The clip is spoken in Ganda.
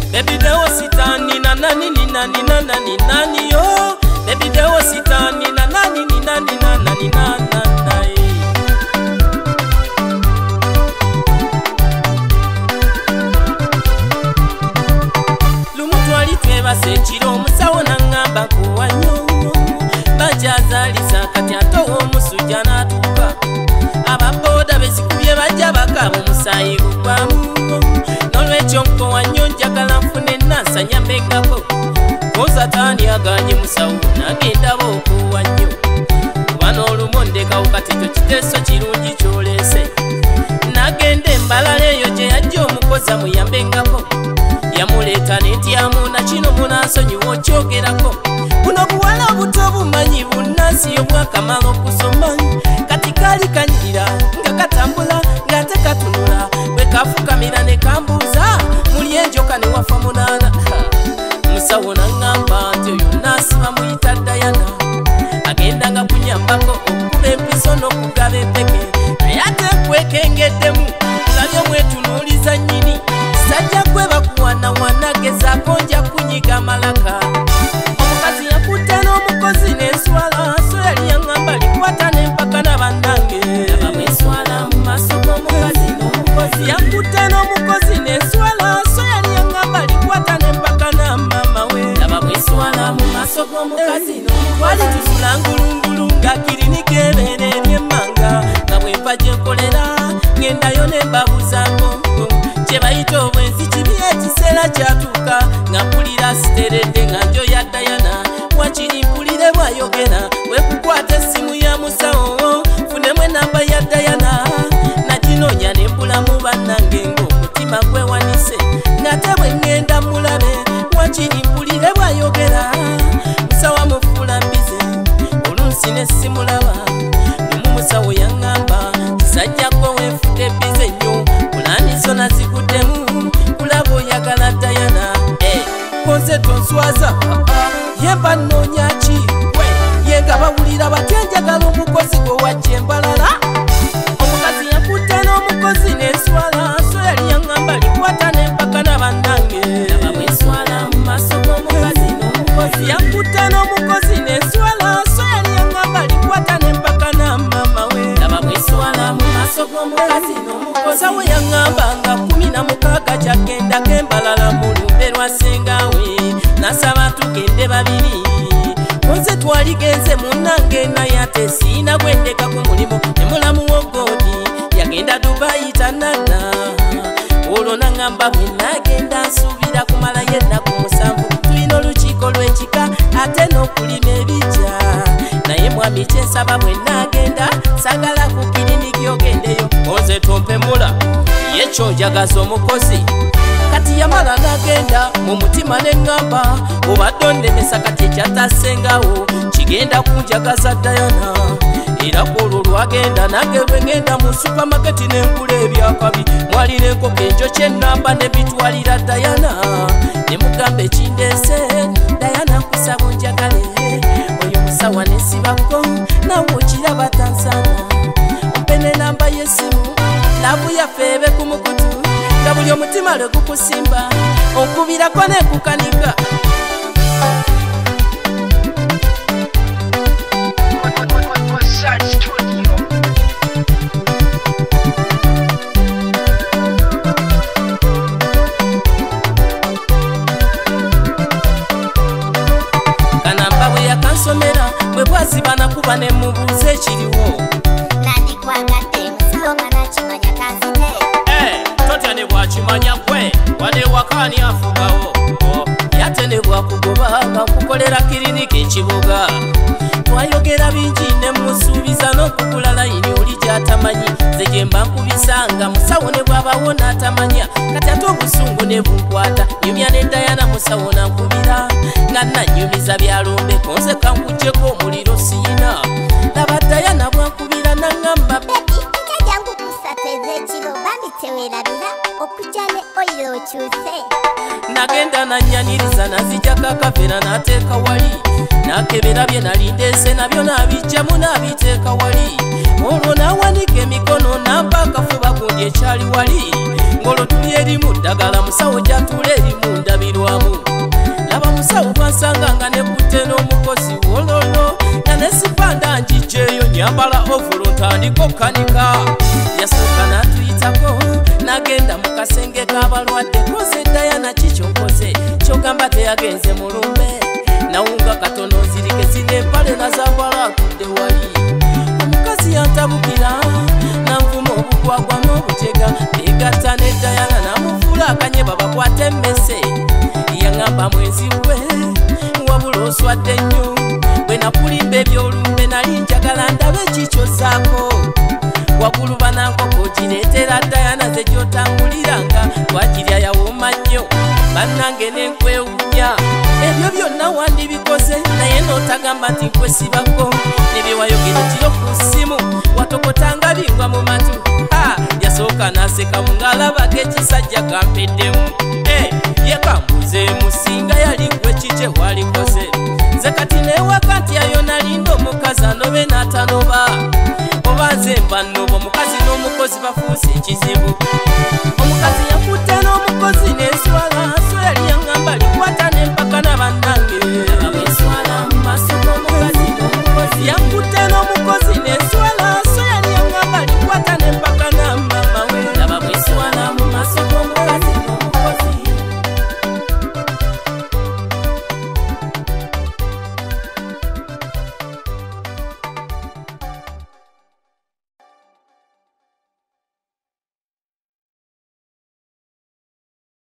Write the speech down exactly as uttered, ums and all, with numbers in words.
baby dewo sitani na nani ni nani na nani nani yo baby dewo sitani na nani ni nani na nani na nani lumutwali tweba sekiro musawo nangamba kuwanyo bajazalisa kati atowo omusujja natuka ababoda bezikubye bajja bakaba omusayi gugwamu nolwekyo nkowanyo njagala nfune nansa nyambengako kozatani aganye musawo nagenda bookuwanyo kuba n'olumondekawo kati ekyo kiteeso kirungi kyolese nagenda embalala eyo gye yajja omukoza muyambengako yamuleeta netyamu nakino munansonyiwa okyogerako buno buwala buto bumanyi bunansi obwakamala okusoma kati kali kanyirira nga katambula ng'ate katunula bwe kafukamira ne kambuuza muli enjoka ne wafa munaana musawo naŋŋamba nti oyo nansi bamuyita Dayana agendanga kunyambako okukuba empiso n'okugaba empeke naye ate kwekengeddemu kulabye omwetunuuliza nnyini sajja kwe bakuwanawana gezaako nja kunyiga malaka omukazi yakutte n'omukozi n'enswala so yali yaŋŋamba likwata n'empaka n'abannange abamweswala mu maaso g'omukazi n'omukozi yakutte n'omukozi n'enswala so yali yaŋŋamba likwata n'empaka n'amama we abamweswala mu maaso g'omukazi twali tusula ngulungulu nga kiriniki ebeera ebyemmanga nga bwenva gye nkolera ngendayo ne mbabuzaako kye bayita obwenzi kibi ekiseera kyatuuka nga mpulira siteredde nga njo ya Dayana wakiri mpulire bwayogera wekukwata essimu ya musawo funemu enamba ya Dayana naginoonya ne mbulamu bannange ng'omutima gwewanise ng'ate bwe ŋŋenda mulabe wakiri mpulire bwayogera musawo amufuula mbize olunsi ne simulaba lumu musawo yaŋŋamba kisajjako wenfudde bize nnyo pulaani zona ziguddemu kulaba oyagala Dayana konze tonswaza yemba nnoonya ki yenga bawulira batya njagala omukozi gwe wajja embalala omukazi yakutte n'omukozi n'enswala so yali yaŋŋamba likwata n'empaka n'abannange abamweswala mu maaso g'omukazi n'omukozi yakutte n'omukozi n'enswala so yali yaŋŋamba likwata n'empaka n'amama we abamweswala mu maaso g'omukazi n'omukozi sawo yaŋŋamba nga kumi na mukaaga kyagendako embalala mu lumbe lwa sengawe nasaba tugende babiri nze twaligenze munnange naye ate siina gwendeka ku mulimu ne mulamu w'ogodi yagenda Dubai tanana olwo naŋŋamba bwe nagenda nsuubira kumalayo ennaku musanvu tulina olukiiko lw'ekika ate n'okulima ebijja naye mwami kyensaba bwe nagenda sagala ku kiriniki ogendeyo nze tompemula yekyo njagaza omukozi kati yamala nagenda mu mutima neŋŋamba obadde onnemesa kati ekyatasengawo kigenda kunjagaza Dayana era kwolwo lwagenda nange bwe ŋŋenda mu supamaketi n'engula ebyakabi mwali n'enkoko enjokye ennamba ne bitwalira Dayana ne mugamba ekindeese Dayana nkusaba onjagale oyo musawa nesibako nawe okiraba tansana ompe n'enamba y'essimu labu yaffe ebe ku mukutu nga buli omutima lwe gukusimba okubirako n'ekukanika kanamba bwe yakansomera bwe bwaziba nakuba ne mubuuza ekiriwo nandikwagadde musawo nga nakimanya kanzite totya ne bwakimanya gwe wane wakaani afugawo yate ne bwakugoba nga nkukolera kiriniki ekibuga twayogera bingi ne musuubiza n'okugula layini oli gy'atamanyi ze gye mba nkubisanga musawo ne bw'abawo n'atamanya kati ate obusungu ne bunkwata nyumya ne Dayana musawo nankubira nga nanyumiza byalombeko nze kankugyeko omuliro siina laba Dayana bwankubira naŋŋamba okujane oyo okyuse nagenda nanyaniriza nazijjako akavera n'ateeka wali nakebera bye nali ndeese nabyo n'abijjamu n'abiteeka wali olwo n'awanika emikono n'ampa akafuba gundi ekyali wali ng'olwo tuli erimu ddagala musawo gy'atuula erimu ndaba wesanga nga nekute n'omukozi wololo nga nesipanda njijeyo nyambala ovulo ntandika okkanika. Yasooka n'atuyitako n'agenda mu kasenge k'abalwadde. Koze Diana kikyonkoze kyogamba teyagenze mulumbe nawunga katono nzirike zine empale nazambala atudde wali. Omukazi yantabukira nanvuma obugwagwa n'obutega begatta ne Diana namufuula akanyeba bakwate emmese. Yaŋŋamba mwenzi gwe wabula oswadde nnyo bwe nakulimba ebyolumbe nali njagala ndabe ekikyozaako. Waggulu banankoko gireetera Diana ze gyotambuliranga twagirya yawooma nnyo bannange nenkwewunya. Ebyo byonna wandibikoze naye n'otagamba nti nkwesibako ne bye wayogera kiro ku ssimu watokotanga bingwa mu matu. Yasooka n'aseka mu ng'alabako ekisajja kampeddemu. Ye kambuze musinga yali gwe kikye walikoze. Nze kati neewaka nti ayo nalinda omukazi anobe n'atanoba oba nze mba nnoba omukazi n'omukozi bafuuse ekizibu.